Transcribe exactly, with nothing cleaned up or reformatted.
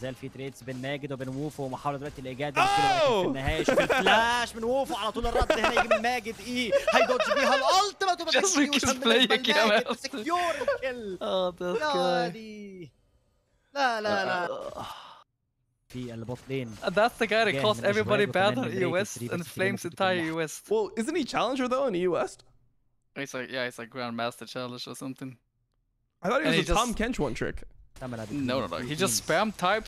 زال في تريدز بين ماجد وبين ووفو ومحاوله دلوقتي الايجاد في النهايه. شوف الفلاش من ووفو على طول الرد هنا يجي من ماجد. اي هيدوج بيها الالتيميت وباكسكيوشن بالنسبه لماجد. سكيور الكل. Oh, this guy. لا لا لا في البوت لين. That's the guy that calls everybody bad on E West and flames entire E West. Well, isn't he challenger though in E West? He's like, yeah, he's like Grandmaster Challenge or something. I thought he was And a he Tom just- Kench one trick. No, no, no. He just spam type